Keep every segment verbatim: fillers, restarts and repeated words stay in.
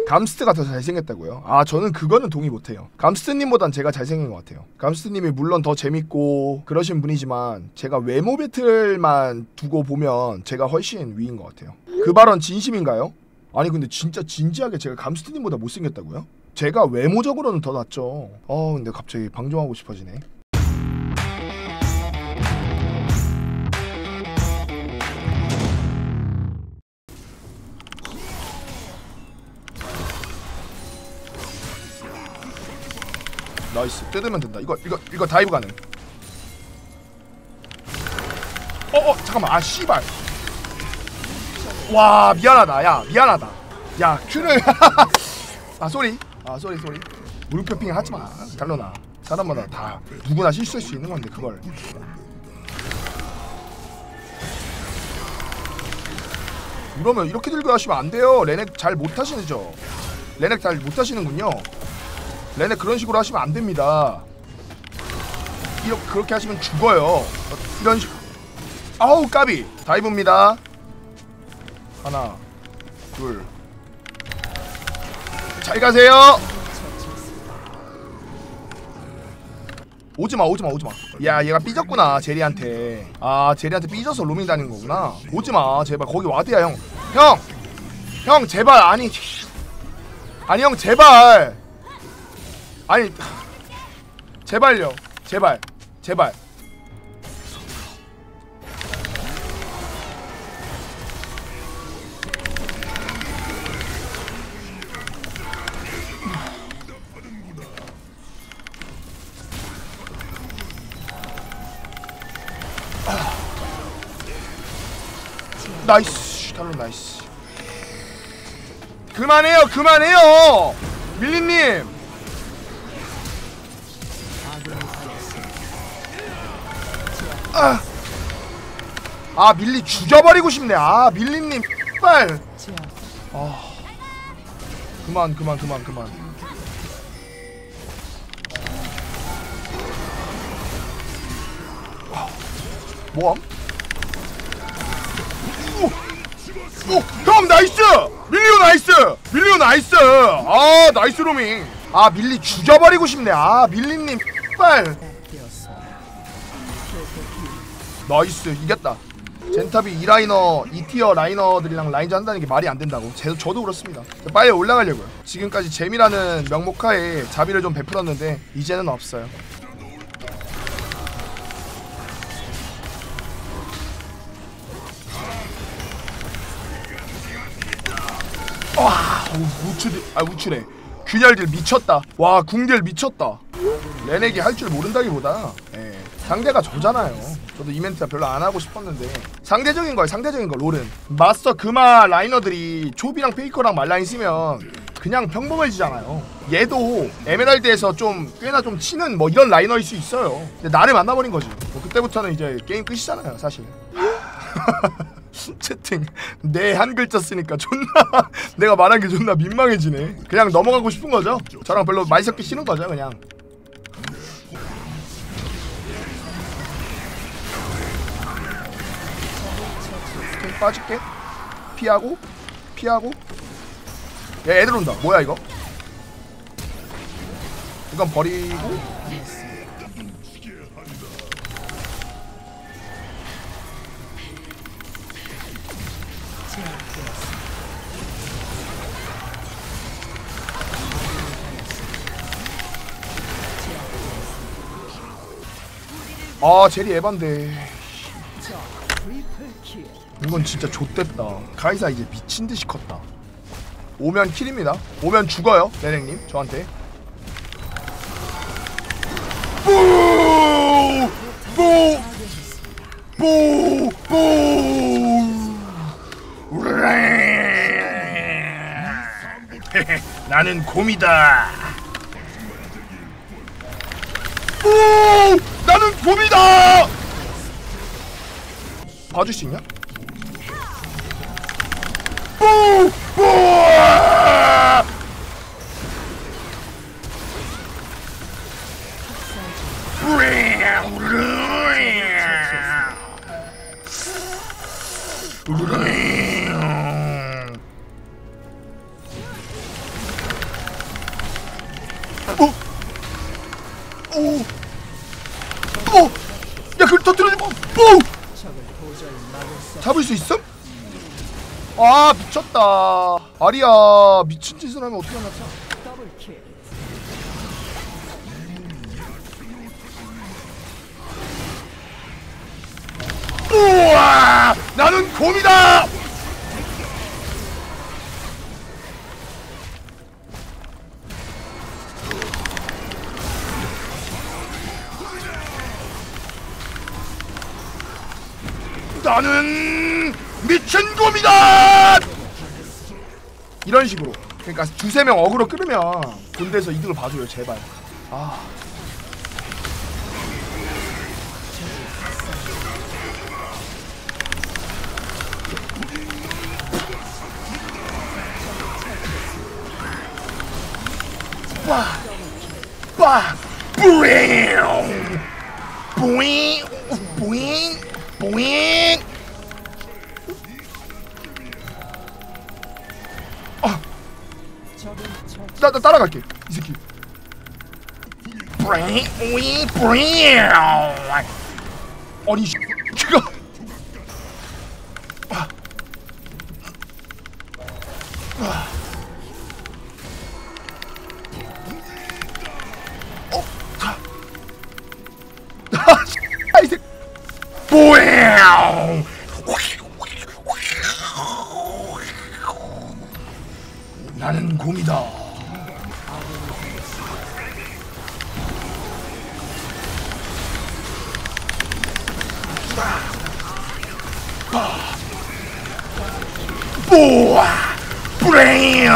감스트가 더 잘생겼다고요? 아 저는 그거는 동의 못해요. 감스트님보단 제가 잘생긴 것 같아요. 감스트님이 물론 더 재밌고 그러신 분이지만 제가 외모 배틀만 두고 보면 제가 훨씬 위인 것 같아요. 그 발언 진심인가요? 아니 근데 진짜 진지하게 제가 감스트님보다 못생겼다고요? 제가 외모적으로는 더 낫죠. 어 근데 갑자기 방종하고 싶어지네. 나이스. 뜯으면 된다. 이거 이거 이거 다이브 가능. 어어 잠깐만. 아 씨발. 와 미안하다. 야 미안하다. 야 큐를. 아 쏘리. 아 쏘리 쏘리. 물음표 핑 하지마. 달러나. 사람마다 다 누구나 실수할 수 있는 건데 그걸. 이러면 이렇게 들고 하시면 안 돼요. 레넥 잘 못하시죠. 레넥 잘 못하시는군요. 레넥 그런 식으로 하시면 안 됩니다. 이렇게 그렇게 하시면 죽어요. 이런 식. 아우 까비. 다이브입니다. 하나, 둘. 잘 가세요. 오지마 오지마 오지마. 야 얘가 삐졌구나 제리한테. 아 제리한테 삐져서 로밍 다니는 거구나. 오지마 제발. 거기 와드야 형. 형! 형 제발. 아니 아니 형 제발. 아니 제발요. 제발 제발. 나이스. 탈론 나이스. 그만해요 그만해요 밀리님. 아, 아 밀리 죽여버리고 싶네. 아 밀리님 빨. 아 그만 그만 그만 그만. 뭐함? 오! 형 나이스! 밀리오 나이스! 밀리오 나이스! 아 나이스 로밍. 아 밀리 죽여버리고 싶네. 아 밀리님 빨. 나이스 이겼다. 젠탑이 이 라이너 이 티어 라이너들이랑 라인전 한다는 게 말이 안 된다고. 제, 저도 그렇습니다. 빨리 올라가려고요. 지금까지 재미라는 명목하에 자비를 좀 베풀었는데 이제는 없어요. 와 우추 아 우추래. 균열들 미쳤다. 와 궁딜 미쳤다. 레넥이 할 줄 모른다기보다 예, 상대가 저잖아요. 저도 이벤트가 별로 안 하고 싶었는데 상대적인 거예요. 상대적인 거. 롤은 마스터 금화 라이너들이 초비랑 페이커랑 말라인 쓰면 그냥 평범해지잖아요. 얘도 에메랄드에서 좀 꽤나 좀 치는 뭐 이런 라이너일 수 있어요. 근데 나를 만나버린 거지. 뭐 그때부터는 이제 게임 끝이잖아요 사실. 채팅 내 한 글자 쓰니까 존나 내가 말한 게 존나 민망해지네. 그냥 넘어가고 싶은 거죠. 저랑 별로 많이 섞기 싫은 거죠 그냥. 빠질게. 피하고 피하고. 야 애들 온다. 뭐야 이거. 이건 버리고. 아 제리 에반데. 이건 진짜 좆됐다. 카이사 이제 미친듯이 컸다. 오면 킬입니다. 오면 죽어요 레넥님 저한테. 뽀! 뽀! 뽀! 뽀! 나는 곰이다. 오! 나는 곰이다. 봐줄 수 있냐? 오! 오! 어? 오! 오! 야 그걸 터뜨려주고! 오! 잡을 수 있음? 아 미쳤다. 아리야 미친 짓을 하면 어떻게 하나? 우와! 나는 곰이다! 나는 미친 곰이다! 이런 식으로. 그러니까 두세 명 어그로 끌으면 본대에서 이득을 봐줘요 제발. 아. 빠! 빠! 뿌잉! 뿌잉! 뿌잉! 뿌잉! 아! 나, 나 따라갈게 이 새끼. 뿌잉! 뿌잉! 뿌잉! 아니 씨 그가 아! 아! 어? 자! 아! 이 새끼 뿌잉! 나는 곰이다. 뿌아! 뿌잉!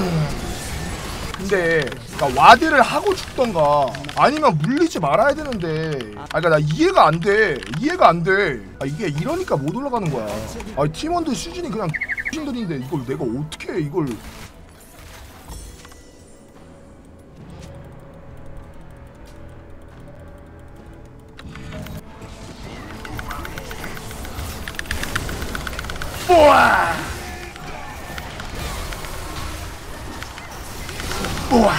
근데 그러니까 와드를 하고 죽던가 아니면 물리지 말아야 되는데 아 그러니까 나 이해가 안 돼. 이해가 안 돼. 아 이게 이러니까 못 올라가는 거야. 아 팀원들 수준이 그냥 신들인데 이걸 내가 어떻게 해 이걸. 우와! 우와!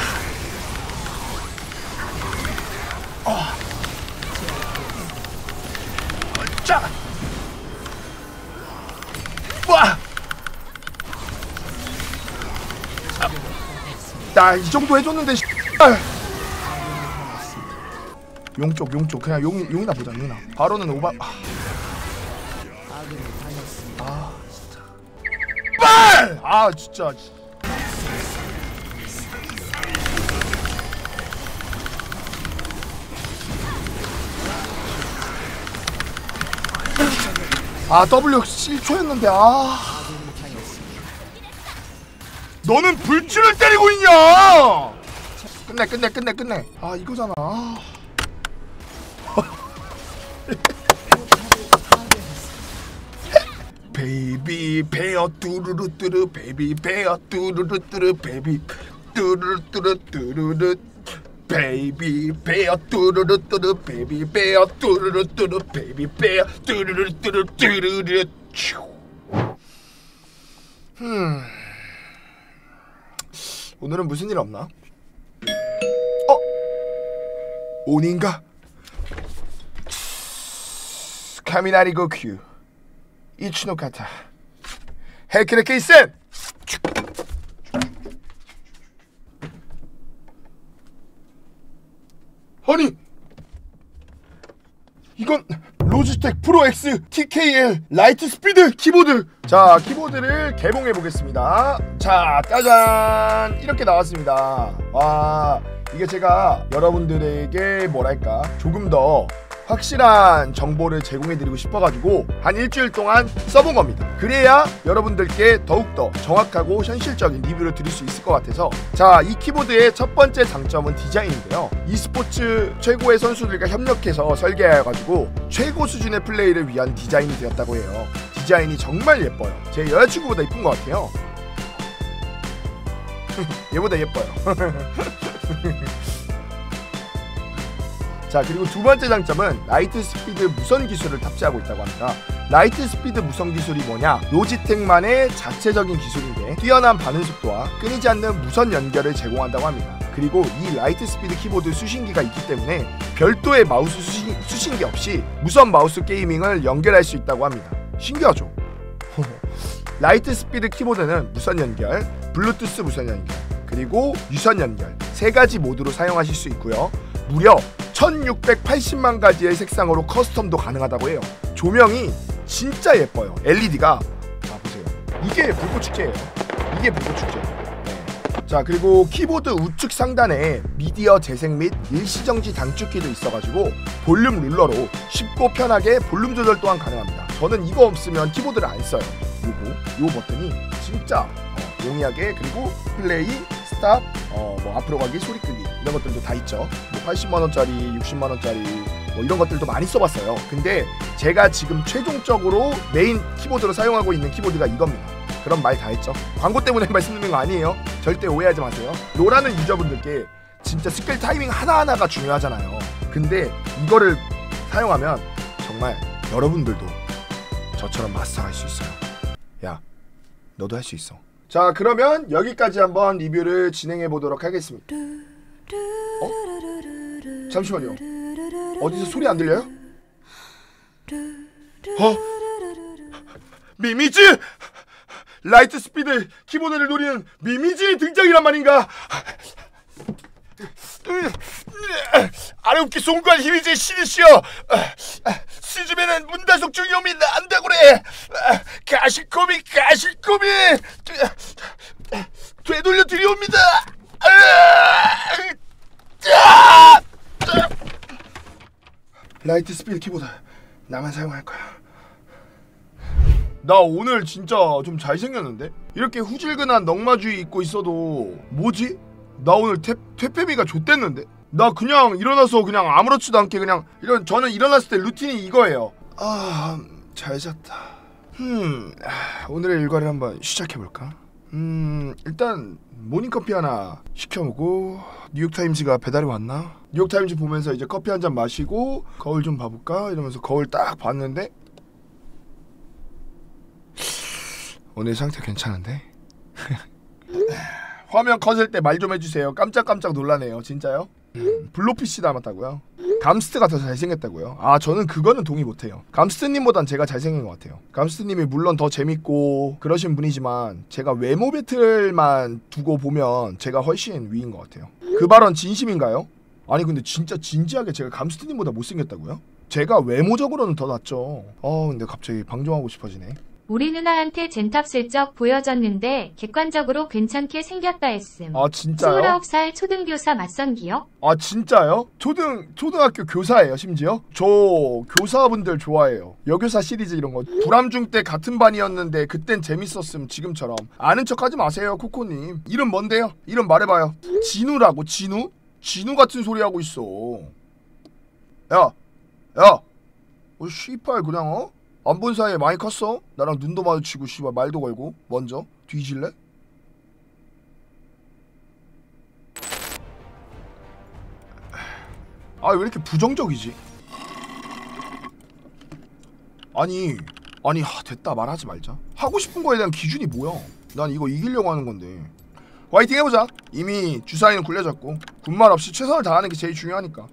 어. 자! 우와! 나 이 정도 해줬는데 용쪽 용쪽 그냥 용, 용이나 보자 용이나 바로는 오바. 아, 아 진짜 빨! 아 진짜 아 W 칠 초였는데 아 너는 불치를 때리고 있냐? 끝내 끝내 끝내 끝내. 아 이거잖아. 아. 베이비 베어 뚜루루 뚜루 베이비 베어 뚜루루 뚜루 베이비 뚜루루 뚜루 뚜루루 베이비 베어 뚜루루 뚜루 베이비 베어 뚜루루 뚜루 베이비 베어 뚜루루 뚜루 뚜루루 음 오늘은 무슨 일 없나? 어? 온인가? 카미나리 고큐 이치노카타 헤크레케이센! 아니 이건 로지텍 프로 X 티케이엘 라이트 스피드 키보드. 자 키보드를 개봉해 보겠습니다. 자 짜잔 이렇게 나왔습니다. 와 이게 제가 여러분들에게 뭐랄까 조금 더 확실한 정보를 제공해드리고 싶어가지고 한 일주일 동안 써본 겁니다. 그래야 여러분들께 더욱더 정확하고 현실적인 리뷰를 드릴 수 있을 것 같아서 자, 이 키보드의 첫 번째 장점은 디자인인데요. e스포츠 최고의 선수들과 협력해서 설계하여가지고 최고 수준의 플레이를 위한 디자인이 되었다고 해요. 디자인이 정말 예뻐요. 제 여자친구보다 예쁜 것 같아요. 얘보다 예뻐요. 자 그리고 두 번째 장점은 라이트 스피드 무선 기술을 탑재하고 있다고 합니다. 라이트 스피드 무선 기술이 뭐냐? 로지텍만의 자체적인 기술인데 뛰어난 반응 속도와 끊이지 않는 무선 연결을 제공한다고 합니다. 그리고 이 라이트 스피드 키보드 수신기가 있기 때문에 별도의 마우스 수신, 수신기 없이 무선 마우스 게이밍을 연결할 수 있다고 합니다. 신기하죠? 라이트 스피드 키보드는 무선 연결, 블루투스 무선 연결, 그리고 유선 연결 세 가지 모드로 사용하실 수 있고요. 무려 천육백팔십만 가지의 색상으로 커스텀도 가능하다고 해요. 조명이 진짜 예뻐요. 엘이디가 자 보세요. 이게 불꽃 축제예요. 이게 불꽃 축제. 네. 자 그리고 키보드 우측 상단에 미디어 재생 및 일시정지 단축키도 있어가지고 볼륨 룰러로 쉽고 편하게 볼륨 조절 또한 가능합니다. 저는 이거 없으면 키보드를 안 써요. 요거 요 버튼이 진짜 어, 용이하게 그리고 플레이, 스탑, 어, 뭐 앞으로 가기, 소리 끄기 이런 것들도 다 있죠. 뭐 팔십만 원짜리, 육십만 원짜리 뭐 이런 것들도 많이 써봤어요. 근데 제가 지금 최종적으로 메인 키보드로 사용하고 있는 키보드가 이겁니다. 그럼 말 다 했죠. 광고 때문에 말씀드리는 거 아니에요. 절대 오해하지 마세요. 롤하는 유저분들께 진짜 스킬 타이밍 하나하나가 중요하잖아요. 근데 이거를 사용하면 정말 여러분들도 저처럼 마스터할 수 있어요. 야, 너도 할 수 있어. 자, 그러면 여기까지 한번 리뷰를 진행해 보도록 하겠습니다. 어? 잠시만요. 어디서 소리 안 들려요? 어? 미미즈! 라이트 스피드 키보드를 노리는 미미즈의 등장이란 말인가? 아름키 송구한 힘이 제 신이시여, 시즘에는 문단속 중이옵니다. 안다고 그래. 가시코미 가시코미 되돌려 드리옵니다. 라이트 스피드 키보드 나만 사용할 거야. 나 오늘 진짜 좀 잘생겼는데? 이렇게 후질근한 넉마주의 입고 있어도 뭐지? 나 오늘 퇴, 퇴폐미가 좆됐는데? 나 그냥 일어나서 그냥 아무렇지도 않게 그냥 이런 저는 일어났을 때 루틴이 이거예요. 아, 잘 잤다. 음, 아, 오늘의 일과를 한번 시작해볼까? 음, 일단 모닝커피 하나 시켜보고 뉴욕타임즈가 배달이 왔나? 뉴욕타임즈 보면서 이제 커피 한 잔 마시고 거울 좀 봐볼까? 이러면서 거울 딱 봤는데 오늘 상태 괜찮은데? 화면 컷을 때 말 좀 해주세요. 깜짝깜짝 놀라네요. 진짜요? 음, 블로피씨 닮았다고요? 감스트가 더 잘생겼다고요? 아, 저는 그거는 동의 못해요. 감스트님보단 제가 잘생긴 것 같아요. 감스트님이 물론 더 재밌고 그러신 분이지만 제가 외모 배틀만 두고 보면 제가 훨씬 위인 것 같아요. 그 발언 진심인가요? 아니 근데 진짜 진지하게 제가 감스트님보다 못생겼다고요? 제가 외모적으로는 더 낫죠. 어 근데 갑자기 방종하고 싶어지네. 우리 누나한테 젠탑 슬쩍 보여줬는데 객관적으로 괜찮게 생겼다 했음. 아 진짜요? 스물아홉 살 초등교사 맞선기요? 아 진짜요? 초등 초등학교 교사예요 심지어? 저 교사분들 좋아해요. 여교사 시리즈 이런 거. 불암중 때 같은 반이었는데 그땐 재밌었음 지금처럼. 아는 척하지 마세요 코코님. 이름 뭔데요? 이름 말해봐요. 진우라고. 진우? 진우 같은 소리 하고 있어. 야, 야, 어 씨발 그냥 어? 안 본 사이에 많이 컸어? 나랑 눈도 마주치고 씨발 말도 걸고 먼저 뒤질래? 아 왜 이렇게 부정적이지? 아니 아니 하, 됐다 말하지 말자. 하고 싶은 거에 대한 기준이 뭐야? 난 이거 이기려고 하는 건데. 화이팅 해보자. 이미 주사위는 굴려졌고 군말 없이 최선을 다하는 게 제일 중요하니까.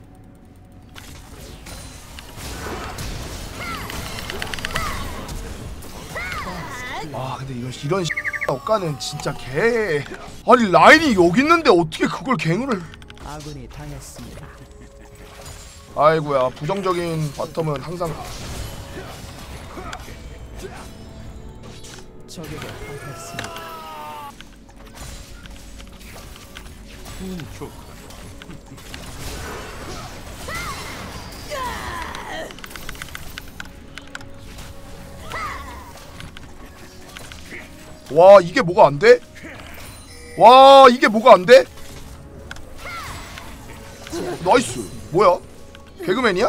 아 근데 이건 이런 억가는 진짜 개. 아니 라인이 여기 있는데 어떻게 그걸 갱을. 아군이 당했습니다. 아이고야 부정적인 바텀은 항상. 적에게 당했습니다. 와 이게 뭐가 안 돼? 와 이게 뭐가 안 돼? 나이스. 뭐야? 개그맨이야?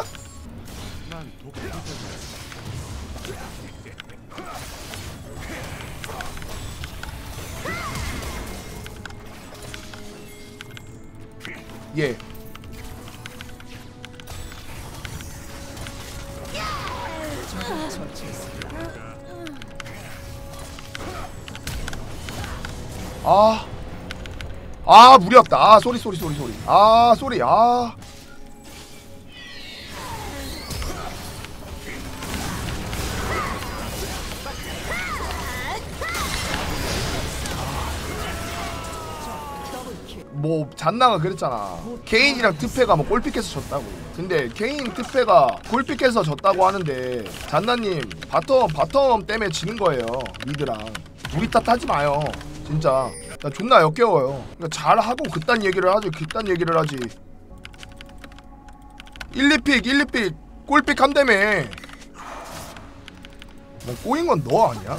예. 아, 아 무리였다. 아 쏘리 쏘리 쏘리 쏘리. 아 쏘리. 아 뭐 잔나가 그랬잖아. 케인이랑 트페가 뭐 골픽해서 졌다고. 근데 케인 트페가 골픽해서 졌다고 하는데 잔나님 바텀 바텀 때문에 지는 거예요. 미드랑 우리 탓하지 마요. 진짜 나 존나 역겨워요. 그러니까 잘하고 그딴 얘기를 하지. 그딴 얘기를 하지. 일, 이 픽 일, 이 픽 골픽 한다며. 뭐 꼬인 건 너 아니야?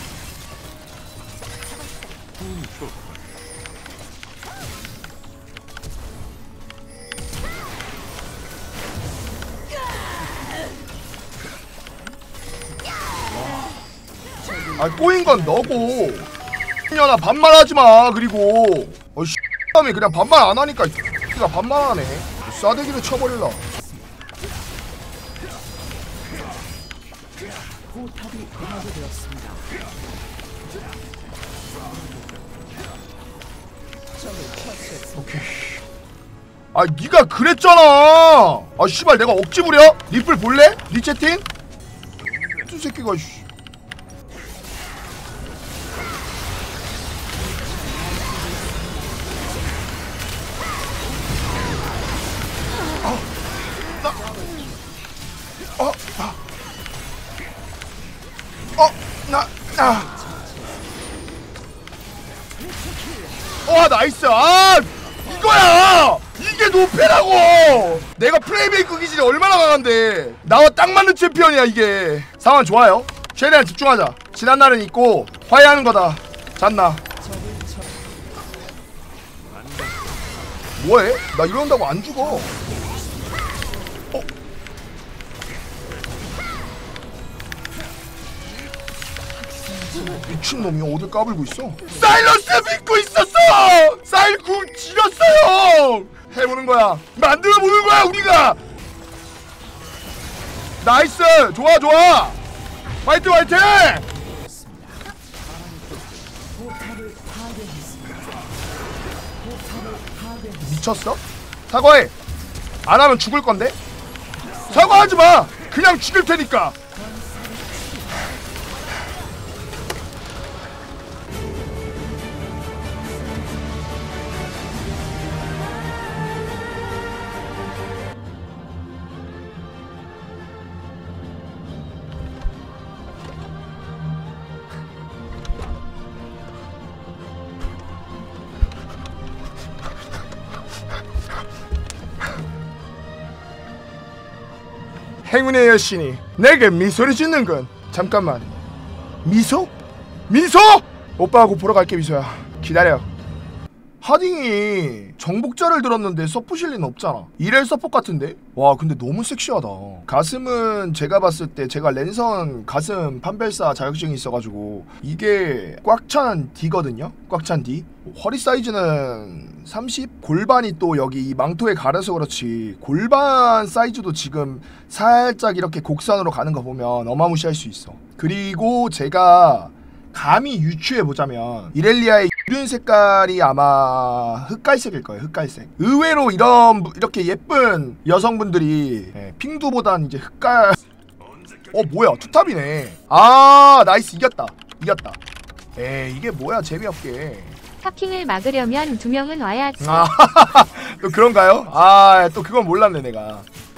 아 꼬인 건 너고. 야 반말하지 마. 그리고 어 씨. 다음에 그냥 반말 안 하니까 가 반말하네. 싸대기를 쳐버릴라. 포탑이 파괴되었습니다. 적을 처치했습니다. 오케이. 아 니가 그랬잖아. 아 씨발 내가 억지 부려? 리플 볼래? 니 채팅? 이 새끼가 씨. 어, 아. 어, 나, 아. 와, 나이스. 아, 이거야. 이게 노페라고. 내가 플레이메이커 기질이 얼마나 강한데. 나와 딱 맞는 챔피언이야 이게. 상황 좋아요. 최대한 집중하자. 지난 날은 있고 화해하는 거다. 잤나? 뭐해? 나 이런다고 안 죽어. 어? 미친놈이 어딜 까불고 있어? 사일러스 믿고 있었어! 사일 궁 지렸어요! 해보는 거야. 만들어 보는 거야 우리가! 나이스! 좋아 좋아! 화이팅 화이팅! 미쳤어? 사과해! 안 하면 죽을 건데? 사과하지 마! 그냥 죽일 테니까! 행운의 여신이 내게 미소를 짓는군. 잠깐만. 미소? 미소? 오빠하고 보러 갈게 미소야. 기다려. 하딩이 정복자를 들었는데 서포실 리는 없잖아. 이렐 서포 같은데? 와 근데 너무 섹시하다. 가슴은 제가 봤을 때 제가 랜선 가슴 판별사 자격증이 있어가지고 이게 꽉 찬 D거든요? 꽉 찬 D. 허리 사이즈는 삼십? 골반이 또 여기 이 망토에 가려서 그렇지 골반 사이즈도 지금 살짝 이렇게 곡선으로 가는 거 보면 어마무시할 수 있어. 그리고 제가 감히 유추해보자면 이렐리아의 유륜 색깔이 아마 흑갈색일 거예요. 흑갈색. 의외로 이런 이렇게 예쁜 여성분들이 예, 핑두보단 이제 흑갈. 어 뭐야 투탑이네. 아 나이스. 이겼다 이겼다. 에이 이게 뭐야 재미없게. 타핑을 막으려면 두 명은 와야지. 아 또 그런가요? 아 또 그건 몰랐네 내가.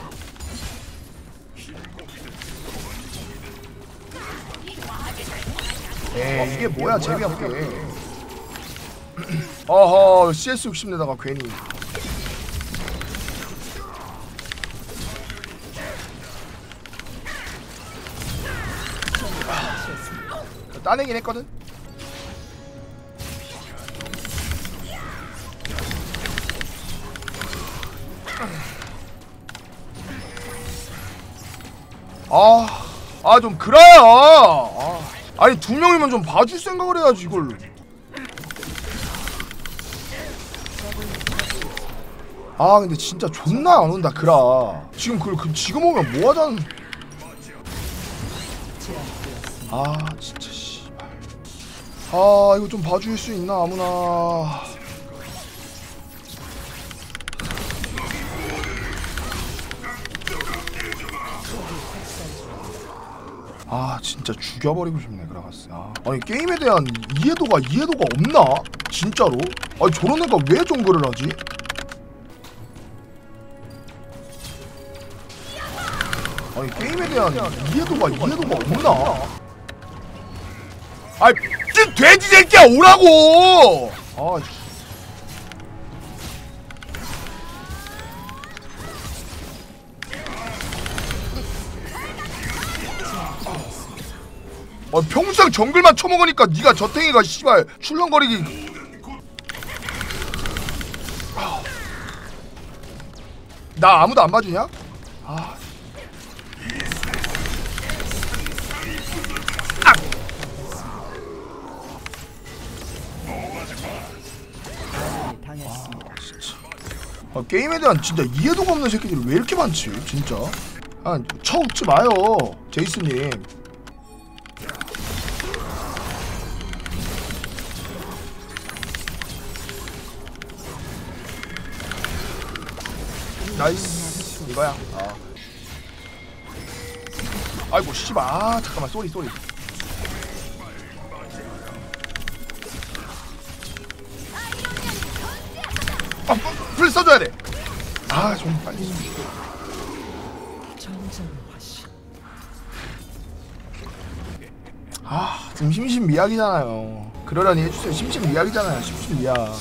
에이 이게 뭐야 재미없게. 어허 씨에스 육십 내다가 괜히. 따내긴 했거든. 아, 아 좀 그래야. 아, 아니 두 명이면 좀 봐줄 생각을 해야지 이걸. 아 근데 진짜 존나 안 온다 그라. 지금 그걸 그 지금 오면 뭐 하자는. 아 진짜 씨발. 아 이거 좀 봐줄 수 있나 아무나. 아 진짜 죽여버리고 싶네 그라가스. 아, 아니 게임에 대한 이해도가 이해도가 없나? 진짜로? 아니 저런 애가 왜 정글을 하지? 아니 게임에 대한 이해도가 이해도가 없나? 아이 찐 돼지 새끼야 오라고! 아 씨. 아, 평생 정글만 쳐먹으니까 니가 저탱이가 씨발 출렁거리기. 나 아무도 안 봐주냐? 아. 아. 당했습니다. 아, 게임에 대한 진짜 이해도가 없는 새끼들이 왜 이렇게 많지? 진짜. 아, 쳐웃지 마요, 제이스님. 나이스 이거야. 아. 아이고 씨발. 아 잠깐만 쏘리 쏘리. 아 불 써줘야 돼. 아 좀 빨리. 아 지금 심심미약이잖아요. 그러려니 해주세요. 심심미약이잖아요. 심심미약.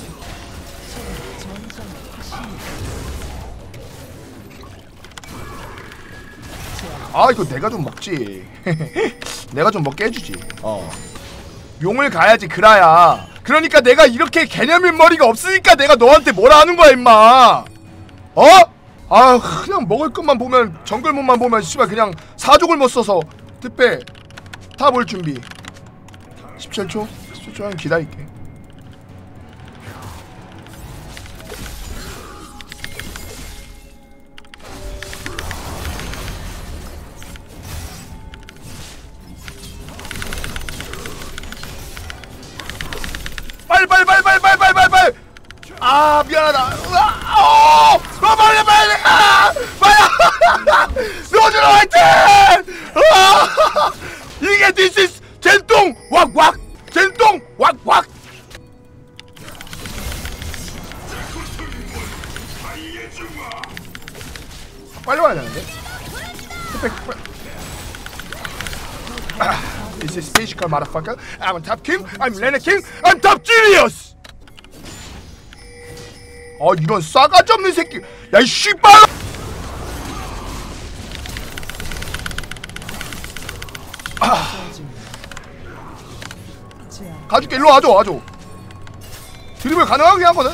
아 이거 내가 좀 먹지. 내가 좀 먹게 해주지. 어 용을 가야지 그라야. 그러니까 내가 이렇게 개념인 머리가 없으니까 내가 너한테 뭐라 하는 거야 임마. 어? 아 그냥 먹을 것만 보면 정글몬만 보면 씨발 그냥 사족을 못 써서 특배 탑올 준비. 십칠 초? 십칠 초만 기다릴게. 빨빨빨빨빨빨빨빨. 아 미안하다. 으아, 어, 어 빨리 빨리. 아, 빨리. 노준 화이팅. 아, 이게 this is 젠똥 왁왁 젠똥 왁왁. 빨리 와야 되는데. This is physical motherfucker. I'm top king. I'm Lena king. I'm top genius. 아 이런 싸가지 없는 새끼. 야 이 씨발. 아. 가줄게. 일로 와줘 와줘. 드리블 가능하긴 하거든.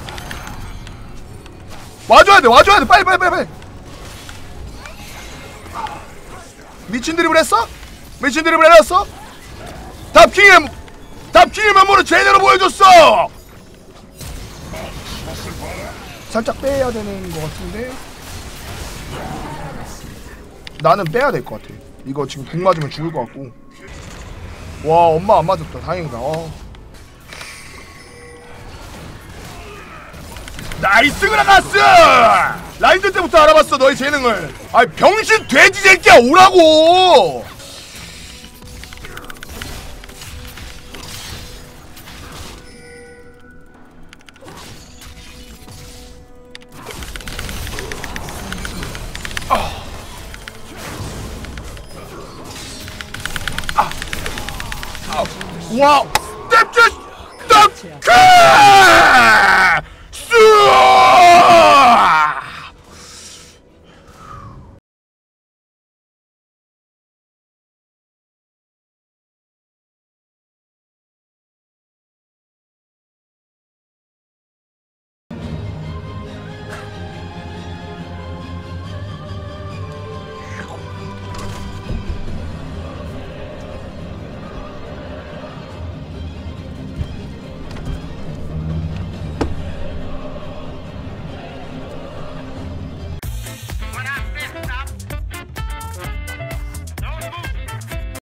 와줘야 돼 와줘야 돼. 빨리 빨리 빨리 빨리. 미친 드리블 했어? 미친 드리블 해놨어? 탑킹의 탑킹의 면모를 제대로 보여줬어. 살짝 빼야 되는 것 같은데 나는 빼야 될 것 같아. 이거 지금 공 맞으면 죽을 것 같고. 와 엄마 안 맞았다. 다행이다. 어. 나이스 그라가스. 라인전 때부터 알아봤어 너의 재능을. 아이 병신 돼지 새끼야 오라고. 아. 아. 아. 와우. 땜질 땜질